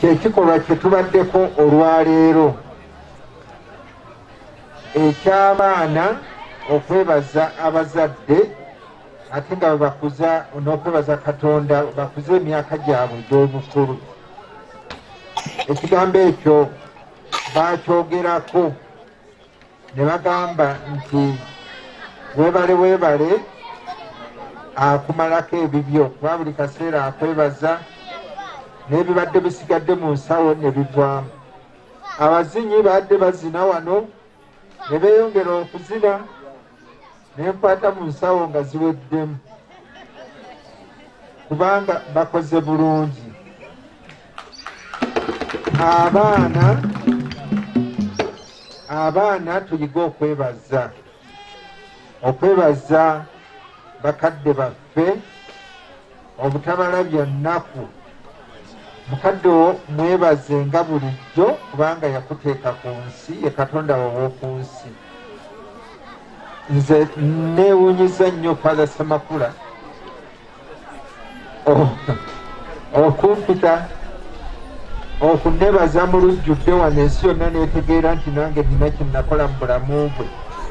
kyekikolwa kye tubaddeko olwaleero eky'abaana okwebaza abazadde ate nga bakuza n'okwebaza Katonda bakuze emyaka gyabwe egy'obukulu. Ekigambo ekyo bakyogerako ne bagamba nti weebale akumalako ebibyo kuba buli kaseera akwebaza n'ebibadde bisigadde mu nsawo ne bivaamu. Abazinyi badde bazina wano ne beeyongera okuzina n'enkwata mu nsawo nga ziweddemu kubanga bakoze bulungi. Abaana tuyiga okwebaza bakadde baffe obutabalabya nnaku. Mukadde wo mwebaze nga bulijjo kubanga yakuteeka ku nsi, ye Katonda w'ow'oku nsi. Nze neewunyiza nnyo Father Semakula okumpita okunnebaza mu lujjudde wano ensi yonna neetegeera nti nange nina kye nakola mu bulamu bwe.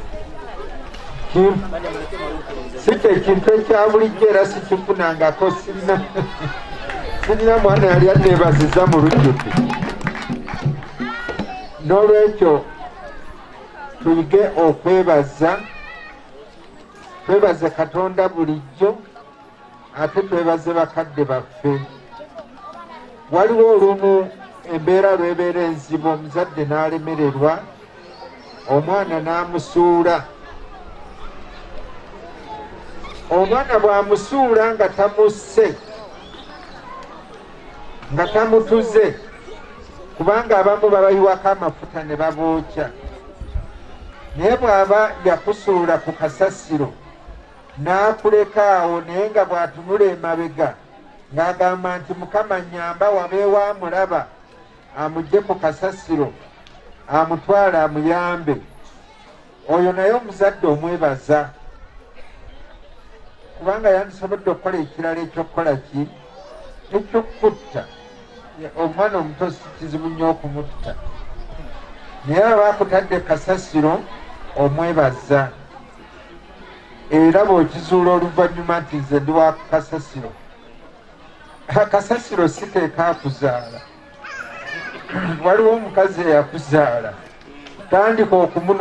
Si kyekintu ekya bulijjo era sikifunangako. Sirina mwana yali anneebaziza mu lujjudde. N'olwekyo tuyige okwebaza, twebaze Katonda bulijjo ate twebaze bakadde baffe. Waliwo olumu embeera lw'ebeera enzibu, omuzadde n'alemererwa, omwana n'amusuula. Omwana bw'amusuula nga tamusse, nga tamutuze, kubanga abamu babayiwako amafuta ne babookya. Naye bw'aba yakusuula ku kasasiro n'akuleka awo, naye nga bw'atunula emabega ng'agamba nti Mukama nnyamba wabeewo amulaba amugye ku kasasiro amutwale amuyambe, oyo naye omuzadde omwebaza kubanga yandisobodde okukola ekirala ekyokukola ki ekyokutta. Omwana omuto si kizibu nnyo okumutta, naye aba akutadde kasasiro omwebaza, era bw'okizuula oluvannyuma nti nze ndi wa kasasiro. Kasasiro si keeka akuzaala. Waliwo omukazi eyakuzaala, tandika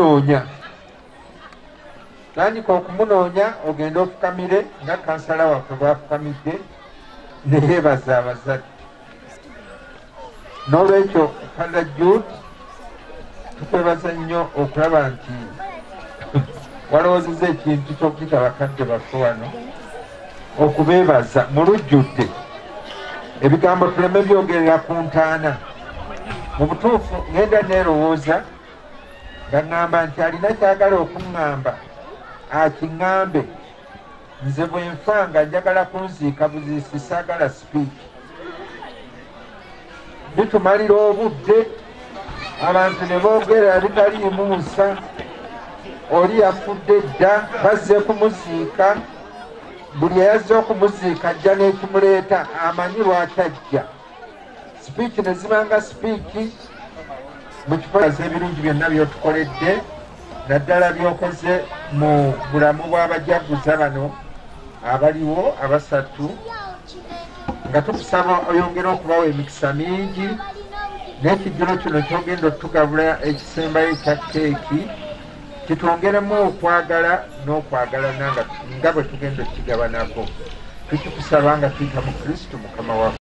okumunoonya, ogenda ofukamire nga kansala waffe bwafukamidde, neyeebaza abazadde. N'olwekyo Father Jude tukwebaza nnyo okulaba nti walowoozeza ekintu ky'okuyita bakadde baffe wano okubeebaza mu lujjudde. Ebigambo tuleme byogerera ku ntaana. Mu butuufu ngenda neerowooza nga ŋŋamba nti alina kyagala okuŋŋamba akiŋŋambe. Nze bwe nfa nga njagala kunziika buziisi, saagala sipiiki. Bitumalira obudde abantu ne boogera bitaliimu nsa, oli yafudde dda, bazze kumuziika. Buli eyazze okumuziika ajja n'ekimuleeta, amanyi lwaki ajja. Sipiiki ne zibanga sipiiki mu kifo ebirungi byonna by'otukoledde, naddala by'okoze mu bulamu bw'abajaguza bano abaliwo abasatu, nga tukusaba oyongera okubawa emikisa mingi. N'ekijjulo kino kyogenda otugabula ekisembayo ekya keeki, kitwongeremu okwagala n'okwagalana nga bwe tugenda okigabanako. Tukikusaba nga tuyita mu Kristo Mukama waffe.